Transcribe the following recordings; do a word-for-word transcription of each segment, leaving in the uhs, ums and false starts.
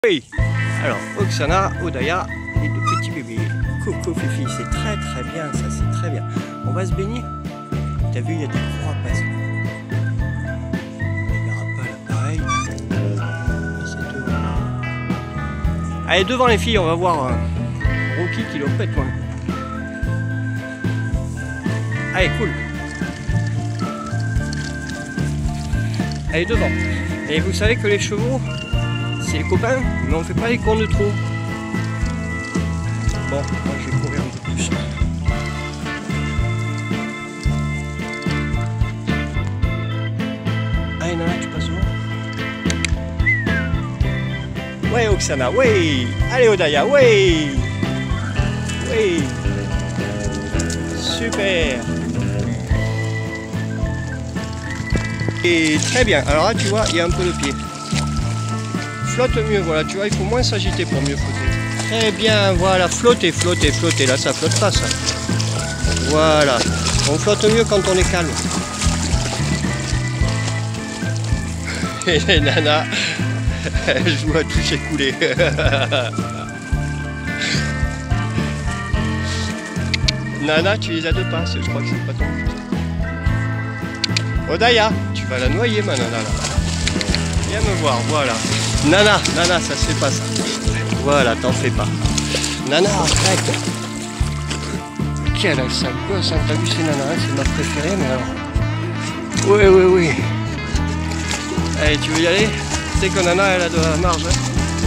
Oui. Alors, Oksana, Odaya et de petits bébés. Coucou Fifi, c'est très très bien, ça c'est très bien. On va se baigner. T'as vu, il y a des gros rapaces. Il y a pas là, pareil. Allez, devant les filles, on va voir euh, Rocky qui le pète loin. Allez, cool. Allez, devant. Et vous savez que les chevaux, c'est les copains, mais on fait pas les cons de trop. Bon, moi je vais courir un peu plus. Allez Nana, tu passes où? Ouais Oksana, ouais. Allez Odaya, ouais. Ouais. Super. Et très bien, alors là tu vois, il y a un peu de pied. Flotte mieux, voilà, tu vois, il faut moins s'agiter pour mieux flotter. Très bien, voilà, flotter, flotter, flotter, là ça flotte pas ça. Voilà, on flotte mieux quand on est calme. Et les nanas, elles jouent à toucher couler. Nana, tu les as deux passes, je crois que c'est pas ton but. Odaya, tu vas la noyer ma nana là. Viens me voir, voilà. Nana, Nana, ça se fait pas ça. Voilà, t'en fais pas. Nana, arrête. Quelle sale gosse, hein. T'as vu c'est Nana, hein, c'est ma préférée, mais alors. Oui, oui, oui. Allez, tu veux y aller? Tu sais que Nana, elle a de la marge. Hein.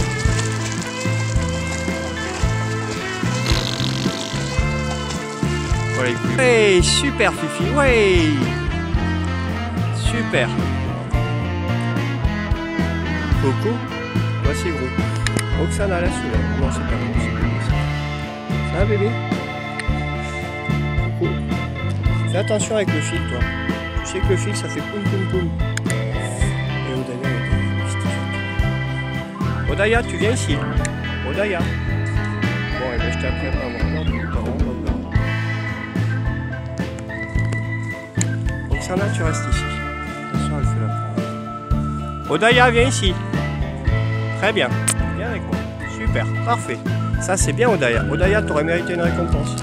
Voilà, il hey, super Fifi, ouais. Super. Coco, voici gros. Oksana la soulève. Non, c'est pas gros, c'est pas gros. Ça va bébé? Coco. Fais attention avec le fil, toi. Tu sais que le fil, ça fait poum poum poum. Et Odaya, est Odaya, tu viens ici. Odaya. Bon, et ben, je t'ai appris à pas avoir peur du temps. Oksana, tu restes ici. Attention, elle fait la prendre. Odaya, viens ici. Très bien. Viens avec moi. Super. Parfait. Ça, c'est bien, Odaya. Odaya, t'aurais mérité une récompense.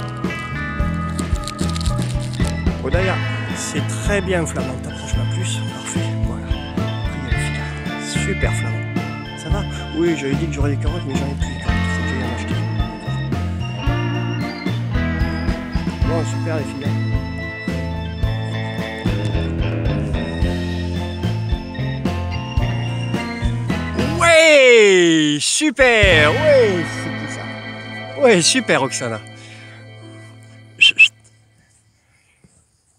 Odaya, c'est très bien, Flamand. T'approches pas plus. Parfait. Voilà. Super, Flamand. Ça va? Oui, j'avais dit que j'aurais des carottes, mais j'en ai plus. Il faut que j'aille en acheter. Bon, super, les filles. Ouais, super, ouais, c'est tout ça. Ouais, super, Oksana.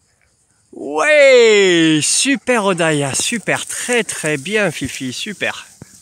Ouais, super, Odaya, super, très très bien, Fifi, super.